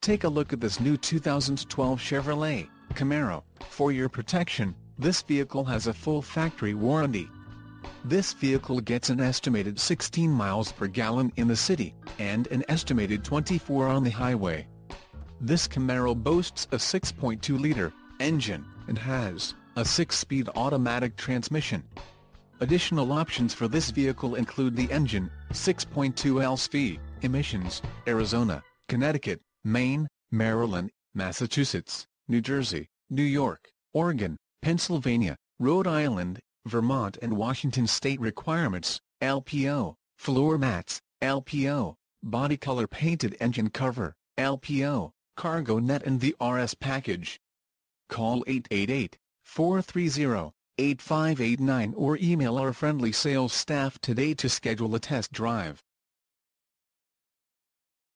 take a look at this new 2012 Chevrolet Camaro. For your protection, this vehicle has a full factory warranty. This vehicle gets an estimated 16 miles per gallon in the city, and an estimated 24 on the highway. This Camaro boasts a 6.2-liter engine, and has a 6-speed automatic transmission. Additional options for this vehicle include the engine, 6.2 LSV, emissions, Arizona, Connecticut, Maine, Maryland, Massachusetts, New Jersey, New York, Oregon, Pennsylvania, Rhode Island, Vermont and Washington state requirements, LPO, floor mats, LPO, body color painted engine cover, LPO, cargo net and the RS package. Call 888-430-8589 or email our friendly sales staff today to schedule a test drive.